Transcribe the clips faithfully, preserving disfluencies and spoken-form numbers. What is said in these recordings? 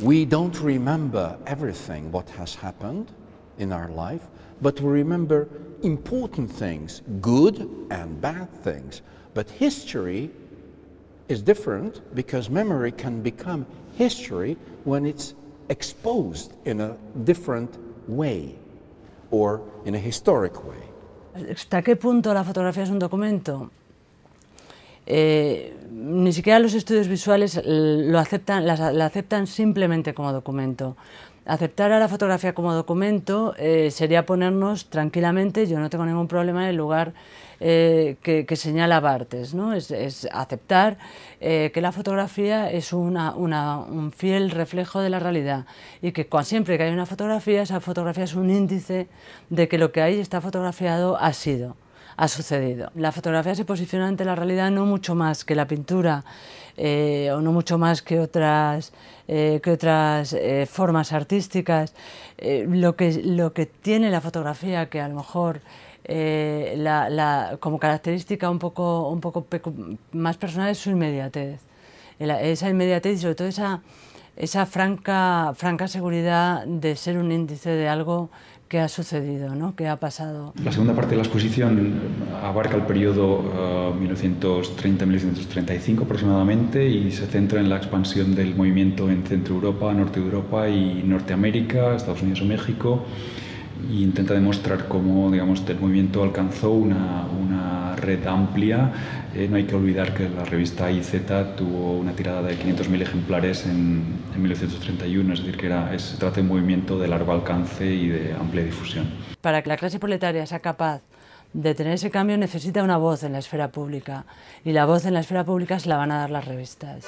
We don't remember everything what has happened in our life, but we remember important things, good and bad things. But history is different because memory can become history when it's exposed in a different way or in a historic way. ¿Hasta qué punto la fotografía es un documento? Eh, ni siquiera los estudios visuales lo aceptan, la, la aceptan simplemente como documento. Aceptar a la fotografía como documento eh, sería ponernos tranquilamente, yo no tengo ningún problema, en el lugar eh, que, que señala Barthes, ¿no? Es, es aceptar eh, que la fotografía es una, una, un fiel reflejo de la realidad y que cuando, siempre que hay una fotografía, esa fotografía es un índice de que lo que ahí está fotografiado ha sido. ha sucedido. La fotografía se posiciona ante la realidad no mucho más que la pintura eh, o no mucho más que otras, eh, que otras eh, formas artísticas. Eh, lo, que, lo que tiene la fotografía, que a lo mejor eh, la, la, como característica un poco, un poco más personal, es su inmediatez. Esa inmediatez y sobre todo esa, esa franca, franca seguridad de ser un índice de algo que ha sucedido, ¿no? Que ha pasado. La segunda parte de la exposición abarca el periodo uh, mil novecientos treinta a mil novecientos treinta y cinco aproximadamente y se centra en la expansión del movimiento en Centro Europa, Norte de Europa y Norteamérica, Estados Unidos o México, e intenta demostrar cómo, digamos, el movimiento alcanzó una, una red amplia. Eh, no hay que olvidar que la revista I Z tuvo una tirada de quinientos mil ejemplares en, en mil novecientos treinta y uno, es decir, que era, es, se trata de un movimiento de largo alcance y de amplia difusión. Para que la clase proletaria sea capaz de tener ese cambio necesita una voz en la esfera pública, y la voz en la esfera pública se la van a dar las revistas.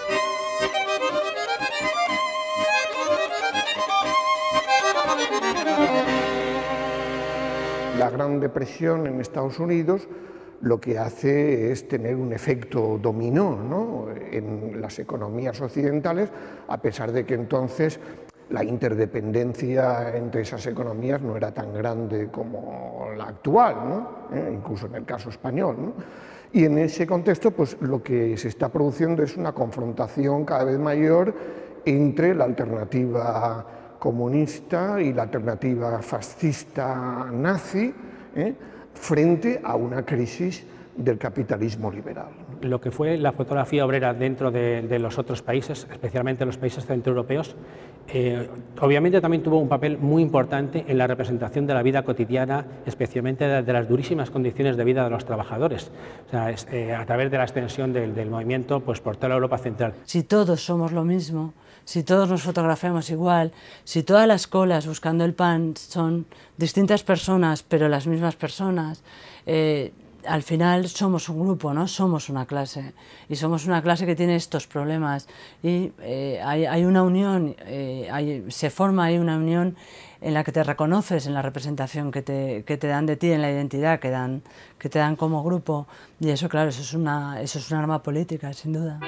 La Gran Depresión en Estados Unidos lo que hace es tener un efecto dominó, ¿no?, en las economías occidentales, a pesar de que entonces la interdependencia entre esas economías no era tan grande como la actual, ¿no?, ¿Eh? incluso en el caso español, ¿no? Y en ese contexto, pues, lo que se está produciendo es una confrontación cada vez mayor entre la alternativa comunista y la alternativa fascista nazi, ¿eh? frente a una crisis del capitalismo liberal. Lo que fue la fotografía obrera dentro de, de los otros países, especialmente los países centroeuropeos, eh, obviamente también tuvo un papel muy importante en la representación de la vida cotidiana, especialmente de, de las durísimas condiciones de vida de los trabajadores, o sea, es, eh, a través de la extensión del, del movimiento, pues, por toda la Europa central. Si todos somos lo mismo, si todos nos fotografiamos igual, si todas las colas buscando el pan son distintas personas, pero las mismas personas, eh, al final somos un grupo, ¿no? Somos una clase, y somos una clase que tiene estos problemas, y eh, hay, hay una unión, eh, hay, se forma ahí una unión en la que te reconoces en la representación que te, que te dan de ti, en la identidad que, dan, que te dan como grupo, y eso, claro, eso es una, eso es un arma política, sin duda.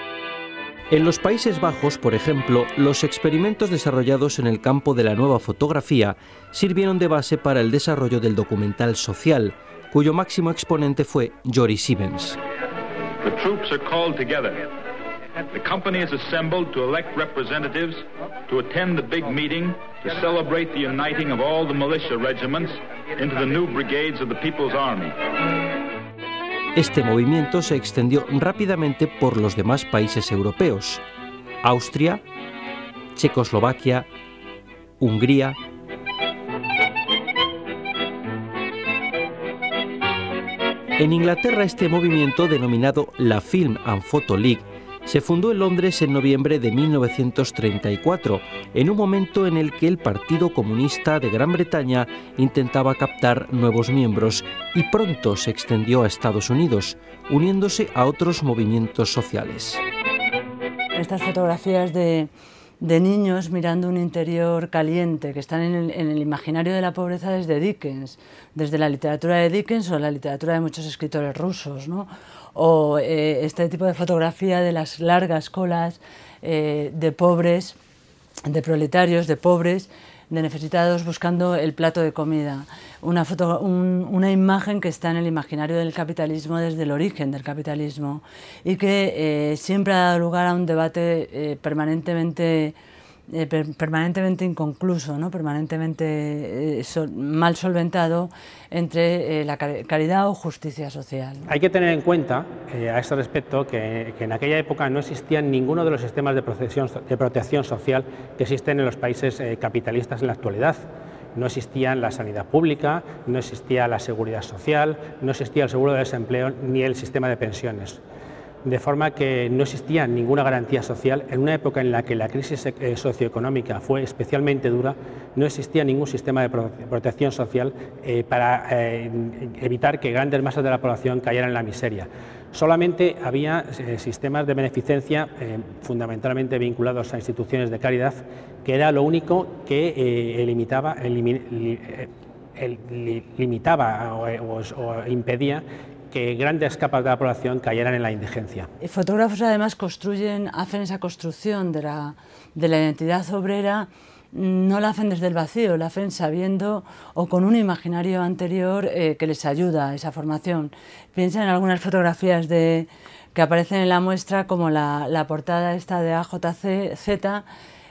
En los Países Bajos, por ejemplo, los experimentos desarrollados en el campo de la nueva fotografía sirvieron de base para el desarrollo del documental social, cuyo máximo exponente fue Joris Ivens. The troops are called together. The company is assembled to elect representatives to attend the big meeting to celebrate the uniting of all the militia regiments into the new brigades of the People's Army. Este movimiento se extendió rápidamente por los demás países europeos: Austria, Checoslovaquia, Hungría. En Inglaterra, este movimiento, denominado la Film and Photo League, se fundó en Londres en noviembre de mil novecientos treinta y cuatro, en un momento en el que el Partido Comunista de Gran Bretaña intentaba captar nuevos miembros, y pronto se extendió a Estados Unidos, uniéndose a otros movimientos sociales. Estas fotografías de, de niños mirando un interior caliente, que están en el, en el imaginario de la pobreza desde Dickens, desde la literatura de Dickens o la literatura de muchos escritores rusos, ¿no? O eh, este tipo de fotografía de las largas colas eh, de pobres, de proletarios, de pobres, de necesitados buscando el plato de comida. Una, foto, un, una imagen que está en el imaginario del capitalismo desde el origen del capitalismo y que eh, siempre ha dado lugar a un debate eh, permanentemente eh, per permanentemente inconcluso, ¿no? permanentemente eh, sol mal solventado entre eh, la caridad o justicia social. Hay que tener en cuenta eh, a ese respecto que, que en aquella época no existían ninguno de los sistemas de protección, de protección social que existen en los países eh, capitalistas en la actualidad. No existía la sanidad pública, no existía la seguridad social, no existía el seguro de desempleo ni el sistema de pensiones. De forma que no existía ninguna garantía social. En una época en la que la crisis eh, socioeconómica fue especialmente dura, no existía ningún sistema de prote protección social eh, para eh, evitar que grandes masas de la población cayeran en la miseria. Solamente había eh, sistemas de beneficencia eh, fundamentalmente vinculados a instituciones de caridad, que era lo único que eh, limitaba, elimi, li, eh, li, limitaba o, o, o impedía que grandes capas de la población cayeran en la indigencia. Fotógrafos además construyen, hacen esa construcción de la, de la identidad obrera, no la hacen desde el vacío, la hacen sabiendo o con un imaginario anterior eh, que les ayuda a esa formación. Piensa en algunas fotografías de, que aparecen en la muestra, como la, la portada esta de A J Z,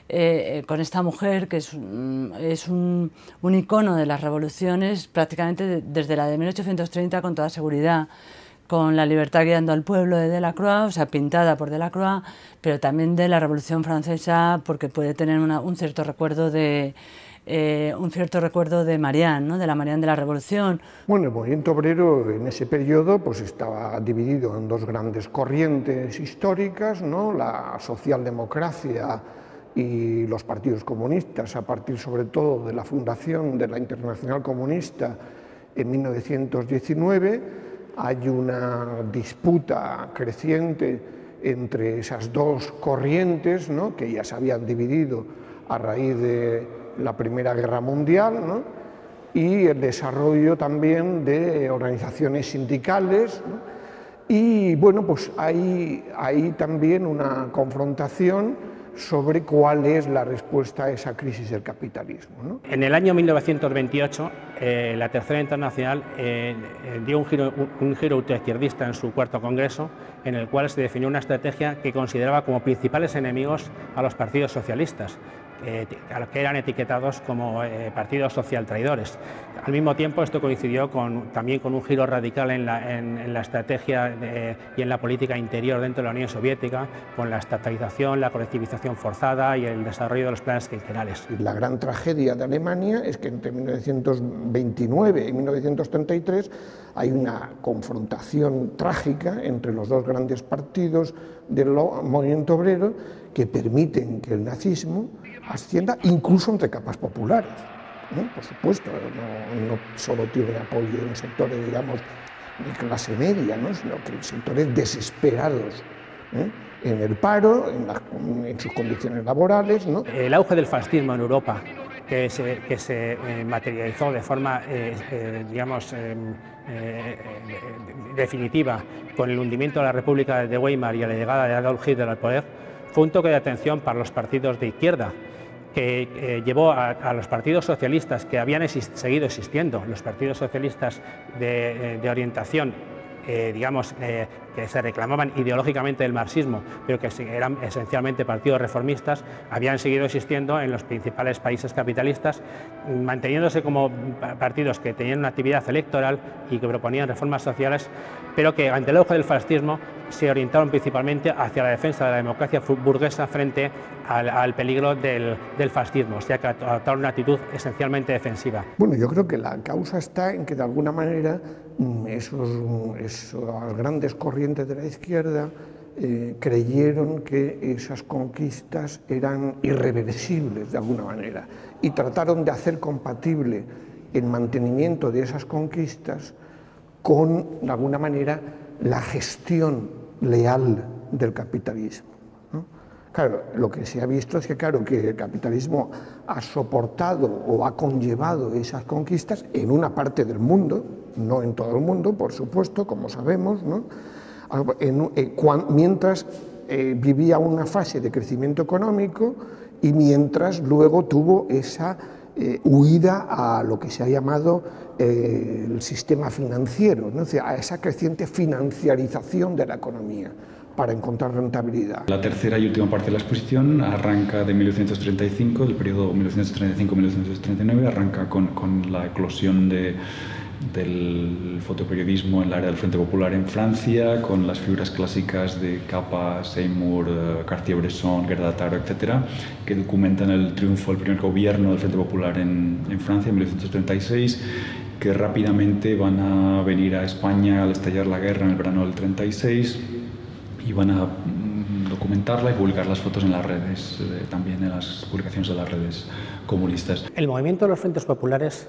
Eh, con esta mujer que es, es un, un icono de las revoluciones prácticamente de, desde la de mil ochocientos treinta con toda seguridad, con la libertad guiando al pueblo de Delacroix, o sea, pintada por Delacroix, pero también de la Revolución Francesa, porque puede tener una, un cierto recuerdo de eh, un cierto recuerdo de Marianne, ¿no? de la Marianne de la Revolución. Bueno, el movimiento obrero en ese periodo pues estaba dividido en dos grandes corrientes históricas, ¿no? La socialdemocracia y los partidos comunistas, a partir sobre todo de la fundación de la Internacional Comunista en mil novecientos diecinueve, hay una disputa creciente entre esas dos corrientes, ¿no? que ya se habían dividido a raíz de la Primera Guerra Mundial, ¿no? y el desarrollo también de organizaciones sindicales, ¿no? y bueno, pues hay, hay también una confrontación sobre cuál es la respuesta a esa crisis del capitalismo, ¿no? En el año mil novecientos veintiocho, eh, la Tercera Internacional eh, dio un giro, un, un giro ultraizquierdista en su cuarto congreso, en el cual se definió una estrategia que consideraba como principales enemigos a los partidos socialistas, eh, que eran etiquetados como eh, partidos social traidores. Al mismo tiempo, esto coincidió con, también con un giro radical en la, en, en la estrategia de, y en la política interior dentro de la Unión Soviética, con la estatalización, la colectivización forzada y el desarrollo de los planes quinquenales. La gran tragedia de Alemania es que entre mil novecientos veintinueve y mil novecientos treinta y tres hay una confrontación trágica entre los dos grandes partidos del movimiento obrero que permiten que el nazismo ascienda incluso entre capas populares, ¿no? Por supuesto, no, no solo tiene apoyo en sectores, digamos, de clase media, ¿no? sino que en sectores desesperados, ¿eh? en el paro, en, la, en sus condiciones laborales, ¿no? El auge del fascismo en Europa, que se, que se eh, materializó de forma, eh, eh, digamos, eh, eh, definitiva con el hundimiento de la República de Weimar y la llegada de Adolf Hitler al poder, fue un toque de atención para los partidos de izquierda, que eh, llevó a, a los partidos socialistas que habían exist seguido existiendo, los partidos socialistas de, de orientación, eh, digamos, eh, que se reclamaban ideológicamente del marxismo, pero que eran esencialmente partidos reformistas, habían seguido existiendo en los principales países capitalistas, manteniéndose como partidos que tenían una actividad electoral y que proponían reformas sociales, pero que ante el auge del fascismo se orientaron principalmente hacia la defensa de la democracia burguesa frente al, al peligro del, del fascismo, o sea que adoptaron una actitud esencialmente defensiva. Bueno, yo creo que la causa está en que de alguna manera esos, esas grandes corrientes de la izquierda eh, creyeron que esas conquistas eran irreversibles de alguna manera y trataron de hacer compatible el mantenimiento de esas conquistas con, de alguna manera, la gestión leal del capitalismo, ¿no? Claro, lo que se ha visto es que, claro, que el capitalismo ha soportado o ha conllevado esas conquistas en una parte del mundo, no en todo el mundo, por supuesto, como sabemos, ¿no? En, eh, cuan, mientras eh, vivía una fase de crecimiento económico y mientras luego tuvo esa eh, huida a lo que se ha llamado eh, el sistema financiero, ¿no? O sea, a esa creciente financiarización de la economía. para encontrar rentabilidad. La tercera y última parte de la exposición arranca de mil novecientos treinta y cinco, del periodo mil novecientos treinta y cinco a mil novecientos treinta y nueve, arranca con, con la eclosión de, del fotoperiodismo en el área del Frente Popular en Francia, con las figuras clásicas de Capa, Seymour, Cartier-Bresson, Gerda Taro, etcétera, que documentan el triunfo del primer gobierno del Frente Popular en, en Francia en mil novecientos treinta y seis, que rápidamente van a venir a España al estallar la guerra en el verano del treinta y seis y van a documentarla y publicar las fotos en las redes, eh, también en las publicaciones de las redes comunistas. El movimiento de los frentes populares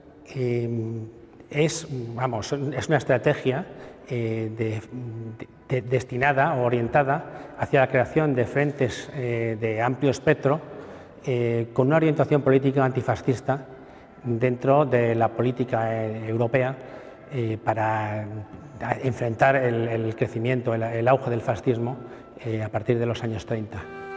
eh, es, vamos, es una estrategia eh, de, de, destinada o orientada hacia la creación de frentes eh, de amplio espectro eh, con una orientación política antifascista dentro de la política eh, europea eh, para enfrentar el, el crecimiento, el, el auge del fascismo eh, a partir de los años treinta.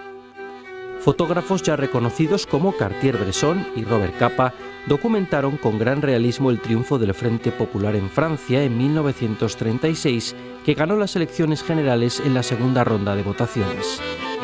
Fotógrafos ya reconocidos como Cartier-Bresson y Robert Capa documentaron con gran realismo el triunfo del Frente Popular en Francia en mil novecientos treinta y seis, que ganó las elecciones generales en la segunda ronda de votaciones.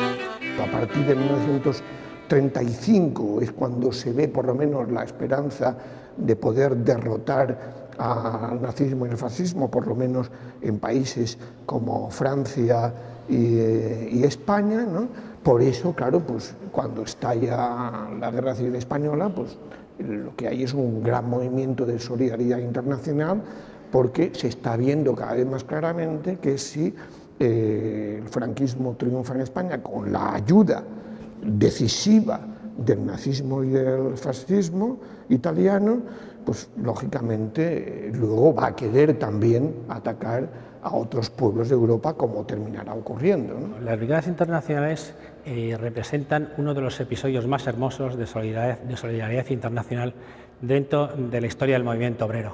A partir de mil novecientos treinta y cinco es cuando se ve por lo menos la esperanza de poder derrotar al nazismo y el fascismo, por lo menos en países como Francia y, y España, ¿no? Por eso, claro, pues cuando estalla la Guerra Civil Española, pues lo que hay es un gran movimiento de solidaridad internacional, porque se está viendo cada vez más claramente que si eh, el franquismo triunfa en España con la ayuda decisiva del nazismo y del fascismo italiano, pues lógicamente luego va a querer también atacar a otros pueblos de Europa, como terminará ocurriendo, ¿no? Las brigadas internacionales eh, representan uno de los episodios más hermosos de solidaridad, de solidaridad internacional dentro de la historia del movimiento obrero.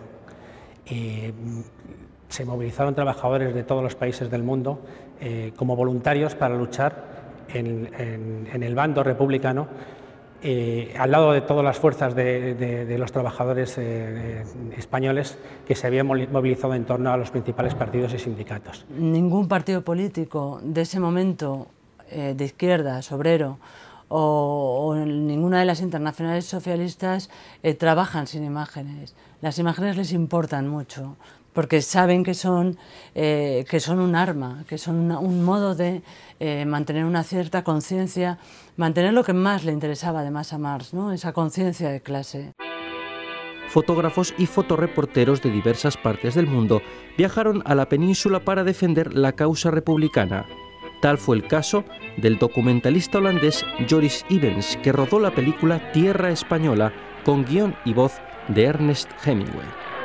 Eh, se movilizaron trabajadores de todos los países del mundo eh, como voluntarios para luchar en, en, en el bando republicano, Eh, al lado de todas las fuerzas de, de, de los trabajadores eh, españoles que se habían movilizado en torno a los principales partidos y sindicatos. Ningún partido político de ese momento, eh, de izquierdas, obrero, o, o ninguna de las internacionales socialistas eh, trabajan sin imágenes. Las imágenes les importan mucho, porque saben que son, eh, que son un arma, que son una, un modo de eh, mantener una cierta conciencia, mantener lo que más le interesaba además a Marx, ¿no? Esa conciencia de clase. Fotógrafos y fotoreporteros de diversas partes del mundo viajaron a la península para defender la causa republicana. Tal fue el caso del documentalista holandés Joris Ivens, que rodó la película Tierra Española con guión y voz de Ernest Hemingway.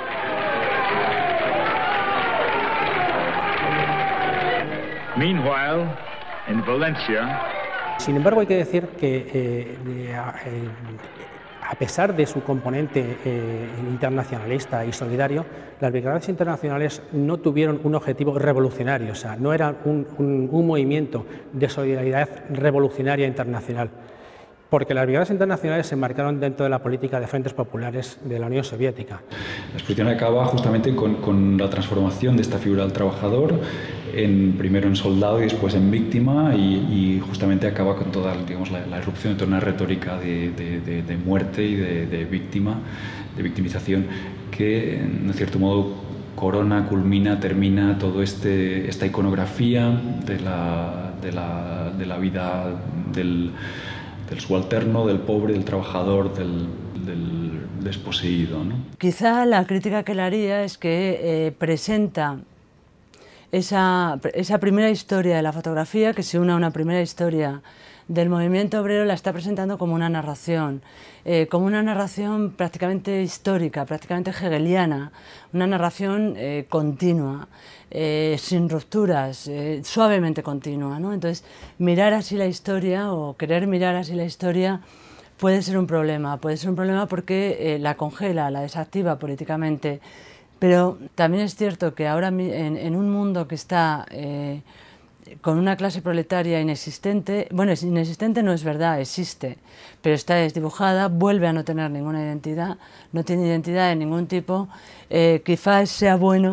Meanwhile, in Valencia. Sin embargo, hay que decir que eh, eh, a pesar de su componente eh, internacionalista y solidario, las brigadas internacionales no tuvieron un objetivo revolucionario, o sea, no era un, un, un movimiento de solidaridad revolucionaria internacional, porque las brigadas internacionales se enmarcaron dentro de la política de frentes populares de la Unión Soviética. La exposición acaba justamente con, con la transformación de esta figura del trabajador, en, primero en soldado y después en víctima, y, y justamente acaba con toda, digamos, la, la irrupción de toda una retórica de, de, de, de muerte y de, de víctima, de victimización, que en cierto modo corona, culmina, termina todo este, esta iconografía de la, de la, de la vida del del subalterno, del pobre, del trabajador, del, del desposeído, ¿no? Quizá la crítica que le haría es que eh, presenta esa, esa primera historia de la fotografía, que se une a una primera historia del movimiento obrero, la está presentando como una narración, eh, como una narración prácticamente histórica, prácticamente hegeliana, una narración eh, continua, eh, sin rupturas, eh, suavemente continua, ¿no? Entonces, mirar así la historia o querer mirar así la historia puede ser un problema, puede ser un problema porque eh, la congela, la desactiva políticamente, pero también es cierto que ahora en, en un mundo que está eh, con una clase proletaria inexistente, bueno, inexistente no es verdad, existe, pero está desdibujada, vuelve a no tener ninguna identidad, no tiene identidad de ningún tipo, eh, quizás sea bueno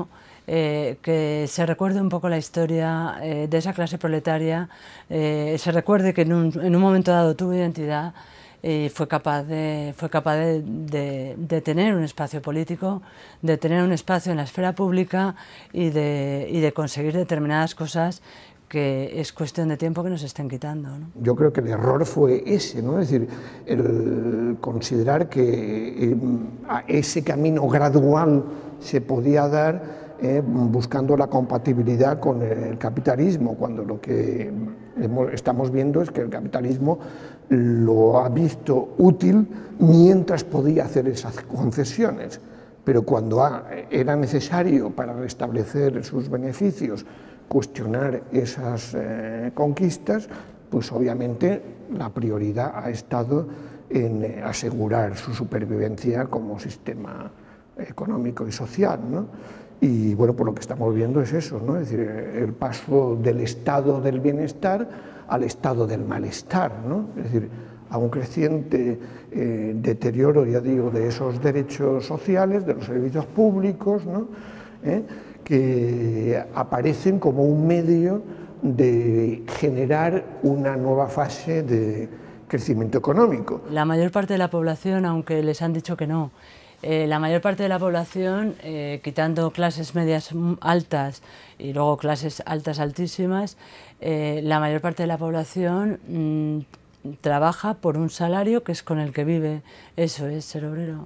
eh, que se recuerde un poco la historia eh, de esa clase proletaria, eh, se recuerde que en un, en un momento dado tuvo identidad y fue capaz, de, fue capaz de, de, de tener un espacio político, de tener un espacio en la esfera pública y de, y de conseguir determinadas cosas que es cuestión de tiempo que nos estén quitando, ¿no? Yo creo que el error fue ese, ¿no? Es decir, el considerar que eh, ese camino gradual se podía dar eh, buscando la compatibilidad con el capitalismo, cuando lo que hemos, estamos viendo es que el capitalismo lo ha visto útil mientras podía hacer esas concesiones, pero cuando ha, era necesario para restablecer sus beneficios cuestionar esas eh, conquistas, pues obviamente la prioridad ha estado en eh, asegurar su supervivencia como sistema económico y social, ¿no? Y bueno, por lo que estamos viendo es eso, ¿no? Es decir, el paso del estado del bienestar al estado del malestar, ¿no? Es decir, a un creciente eh, deterioro, ya digo, de esos derechos sociales, de los servicios públicos, ¿no? ¿Eh? que aparecen como un medio de generar una nueva fase de crecimiento económico. La mayor parte de la población, aunque les han dicho que no, eh, la mayor parte de la población, eh, quitando clases medias altas y luego clases altas altísimas, eh, la mayor parte de la población mmm, trabaja por un salario que es con el que vive. Eso es ser obrero.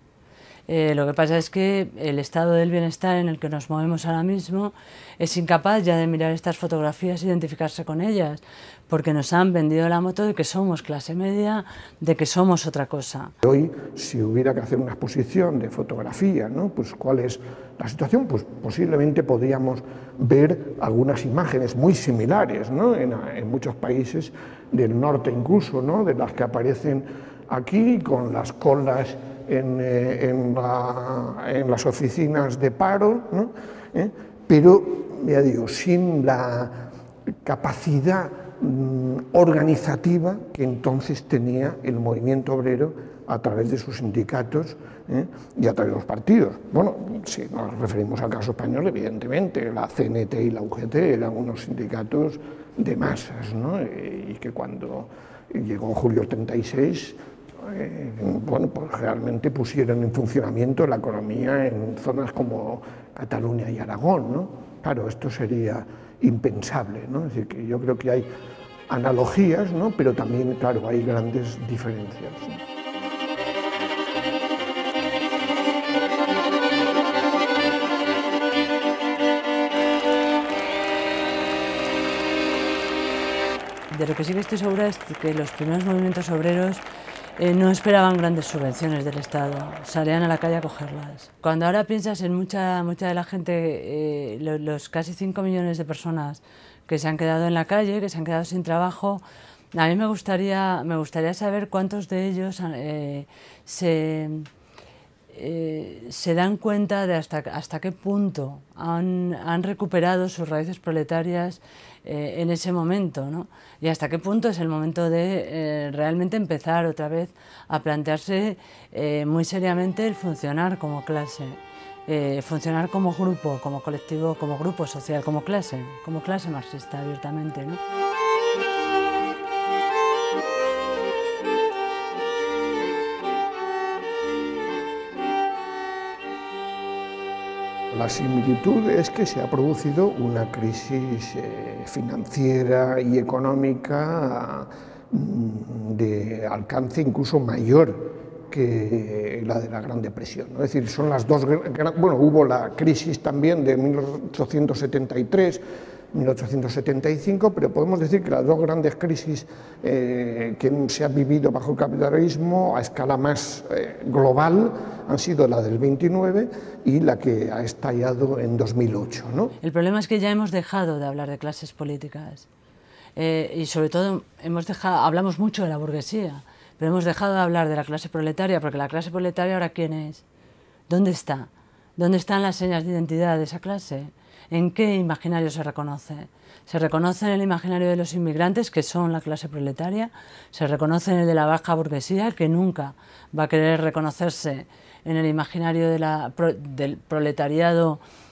Eh, lo que pasa es que el estado del bienestar en el que nos movemos ahora mismo es incapaz ya de mirar estas fotografías e identificarse con ellas, porque nos han vendido la moto de que somos clase media, de que somos otra cosa. Hoy, si hubiera que hacer una exposición de fotografía, ¿no? Pues cuál es la situación, pues posiblemente podríamos ver algunas imágenes muy similares, ¿no? en, en muchos países del norte incluso, ¿no? De las que aparecen aquí con las colas En, eh, en, la, en las oficinas de paro, ¿no? ¿Eh? Pero, ya digo, sin la capacidad mm, organizativa que entonces tenía el movimiento obrero a través de sus sindicatos ¿eh? y a través de los partidos. Bueno, si nos referimos al caso español, evidentemente, la C N T y la U G T eran unos sindicatos de masas, ¿no? Y que cuando llegó julio del treinta y seis, Eh, bueno, pues realmente pusieron en funcionamiento la economía en zonas como Cataluña y Aragón, ¿no? Claro, esto sería impensable, ¿no? Es decir, que yo creo que hay analogías, ¿no? Pero también, claro, hay grandes diferencias, ¿no? De lo que sí que estoy segura es que los primeros movimientos obreros eh, no esperaban grandes subvenciones del Estado, salían a la calle a cogerlas. Cuando ahora piensas en mucha, mucha de la gente, eh, los, los casi cinco millones de personas que se han quedado en la calle, que se han quedado sin trabajo, a mí me gustaría, me gustaría saber cuántos de ellos eh, se, eh, se dan cuenta de hasta, hasta qué punto han, han recuperado sus raíces proletarias Eh, en ese momento, ¿no? Y hasta qué punto es el momento de eh, realmente empezar otra vez a plantearse eh, muy seriamente el funcionar como clase, eh, funcionar como grupo, como colectivo, como grupo social, como clase, como clase marxista abiertamente, ¿no? La similitud es que se ha producido una crisis eh, financiera y económica mm, de alcance incluso mayor que la de la Gran Depresión, ¿no? Es decir, son las dos, bueno, hubo la crisis también de mil ochocientos setenta y tres, mil ochocientos setenta y cinco, pero podemos decir que las dos grandes crisis eh, que se han vivido bajo el capitalismo a escala más eh, global han sido la del veintinueve y la que ha estallado en dos mil ocho, ¿no? El problema es que ya hemos dejado de hablar de clases políticas eh, y sobre todo hemos dejado, hablamos mucho de la burguesía, pero hemos dejado de hablar de la clase proletaria, porque la clase proletaria ahora ¿quién es? ¿Dónde está? ¿Dónde están las señas de identidad de esa clase? ¿En qué imaginario se reconoce? Se reconoce en el imaginario de los inmigrantes, que son la clase proletaria, se reconoce en el de la baja burguesía, que nunca va a querer reconocerse en el imaginario de la, del proletariado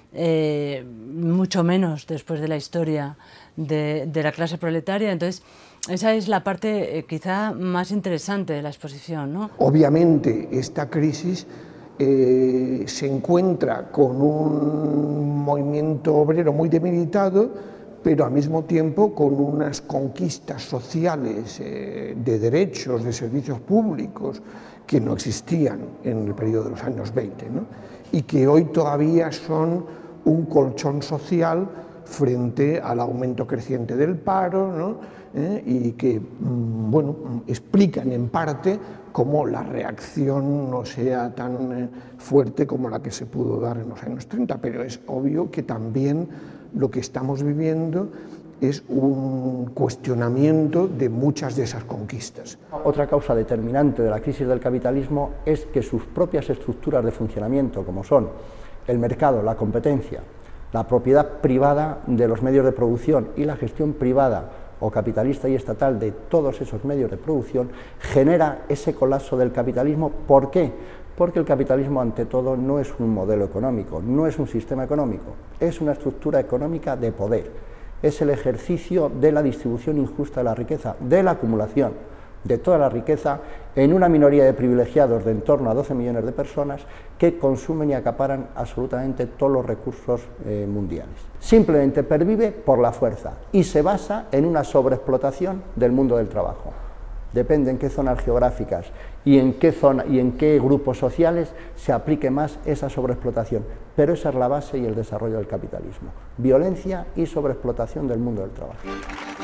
eh, mucho menos después de la historia de, de la clase proletaria. Entonces, esa es la parte eh, quizá más interesante de la exposición, ¿no? Obviamente, esta crisis eh, se encuentra con un movimiento obrero muy debilitado, pero al mismo tiempo con unas conquistas sociales eh, de derechos, de servicios públicos, que no existían en el periodo de los años veinte, ¿no? Y que hoy todavía son un colchón social frente al aumento creciente del paro, ¿no? ¿Eh? Y que mmm, bueno, explican en parte cómo la reacción no sea tan eh, fuerte como la que se pudo dar en los años treinta, pero es obvio que también lo que estamos viviendo es un cuestionamiento de muchas de esas conquistas. Otra causa determinante de la crisis del capitalismo es que sus propias estructuras de funcionamiento, como son el mercado, la competencia, la propiedad privada de los medios de producción y la gestión privada o capitalista y estatal de todos esos medios de producción, genera ese colapso del capitalismo. ¿Por qué? Porque el capitalismo, ante todo, no es un modelo económico, no es un sistema económico, es una estructura económica de poder. Es el ejercicio de la distribución injusta de la riqueza, de la acumulación de toda la riqueza en una minoría de privilegiados de en torno a doce millones de personas que consumen y acaparan absolutamente todos los recursos eh, mundiales. Simplemente pervive por la fuerza y se basa en una sobreexplotación del mundo del trabajo. Depende en qué zonas geográficas y en qué zona y en qué grupos sociales se aplique más esa sobreexplotación, pero esa es la base y el desarrollo del capitalismo: violencia y sobreexplotación del mundo del trabajo.